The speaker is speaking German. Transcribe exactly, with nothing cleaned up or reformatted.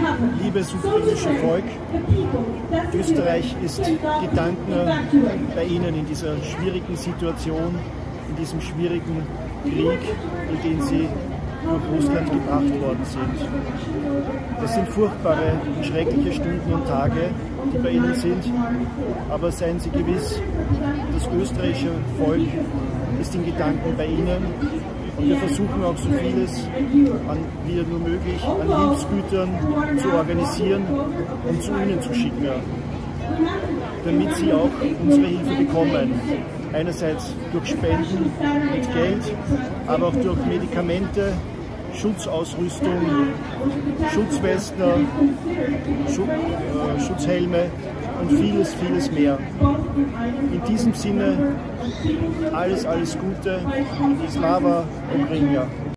Liebes ukrainische Volk, Österreich ist Gedanken bei Ihnen in dieser schwierigen Situation, in diesem schwierigen Krieg, in den Sie durch Russland gebracht worden sind. Es sind furchtbare und schreckliche Stunden und Tage, die bei Ihnen sind, aber seien Sie gewiss, das österreichische Volk ist in Gedanken bei Ihnen. Und wir versuchen auch so vieles, an, wie nur möglich, an Hilfsgütern zu organisieren und zu Ihnen zu schicken, damit Sie auch unsere Hilfe bekommen. Einerseits durch Spenden mit Geld, aber auch durch Medikamente, Schutzausrüstung, Schutzwesten, Schu äh, Schutzhelme und vieles, vieles mehr. In diesem Sinne alles, alles Gute. Slava Ukraina.